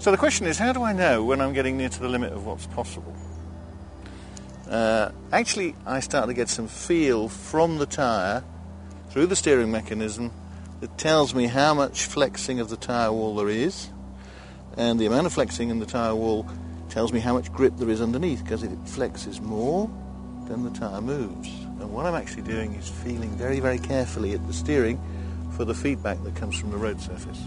So the question is, how do I know when I'm getting near to the limit of what's possible? Actually, I start to get some feel from the tyre through the steering mechanism that tells me how much flexing of the tyre wall there is, and the amount of flexing in the tyre wall tells me how much grip there is underneath, because if it flexes more, then the tyre moves. And what I'm actually doing is feeling very, very carefully at the steering for the feedback that comes from the road surface.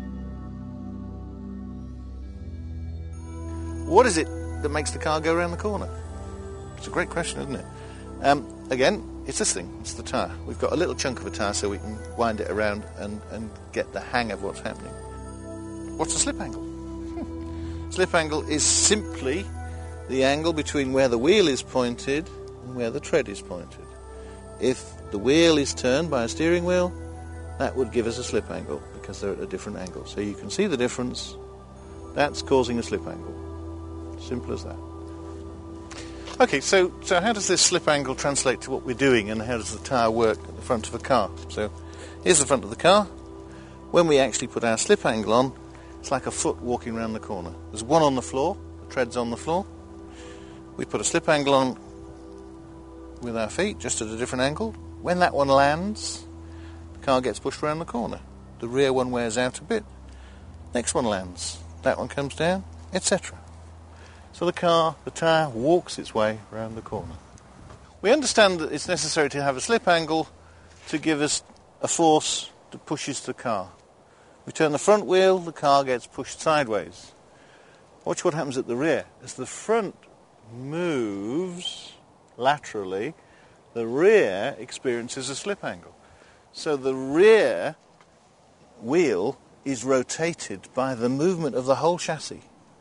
What is it that makes the car go around the corner? It's a great question, isn't it? Again, it's this thing, it's the tyre. We've got a little chunk of a tyre so we can wind it around and get the hang of what's happening. What's a slip angle? Slip angle is simply the angle between where the wheel is pointed and where the tread is pointed. If the wheel is turned by a steering wheel, that would give us a slip angle because they're at a different angle. So you can see the difference. That's causing a slip angle. Simple as that. Okay, so how does this slip angle translate to what we're doing, and how does the tyre work at the front of a car? So here's the front of the car. When we actually put our slip angle on, it's like a foot walking around the corner. There's one on the floor, the tread's on the floor. We put a slip angle on with our feet, just at a different angle. When that one lands, the car gets pushed around the corner. The rear one wears out a bit. Next one lands. That one comes down, etc. So the tyre walks its way around the corner. We understand that it's necessary to have a slip angle to give us a force that pushes the car. We turn the front wheel, the car gets pushed sideways. Watch what happens at the rear. As the front moves laterally, the rear experiences a slip angle. So the rear wheel is rotated by the movement of the whole chassis.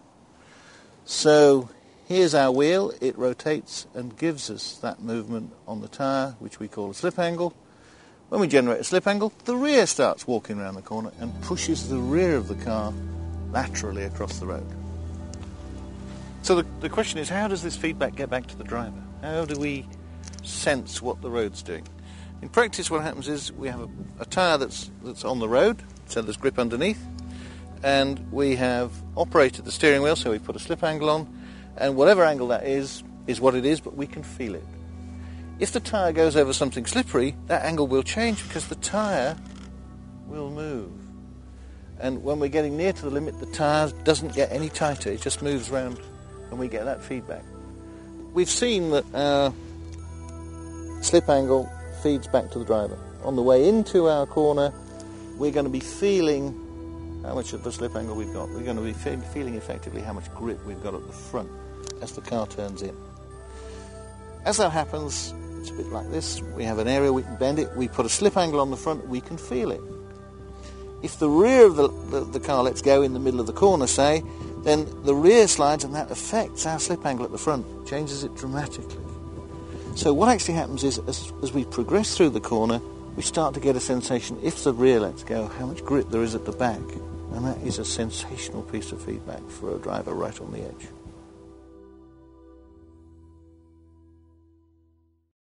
So here's our wheel, it rotates and gives us that movement on the tyre, which we call a slip angle. When we generate a slip angle, the rear starts walking around the corner and pushes the rear of the car laterally across the road. So the question is, how does this feedback get back to the driver? How do we sense what the road's doing? In practice, what happens is we have a tyre that's on the road, so there's grip underneath, and we have operated the steering wheel, so we put a slip angle on, and whatever angle that is what it is, but we can feel it. If the tyre goes over something slippery, that angle will change because the tyre will move. And when we're getting near to the limit, the tyre doesn't get any tighter, it just moves round, and we get that feedback. We've seen that our slip angle feeds back to the driver. On the way into our corner, we're going to be feeling how much of the slip angle we've got. We're going to be feeling effectively how much grip we've got at the front as the car turns in. As that happens, it's a bit like this. We have an area we can bend it. We put a slip angle on the front, we can feel it. If the rear of the car lets go in the middle of the corner, say, then the rear slides and that affects our slip angle at the front, changes it dramatically. So what actually happens is, as we progress through the corner, we start to get a sensation, if the rear lets go, how much grip there is at the back. And that is a sensational piece of feedback for a driver right on the edge.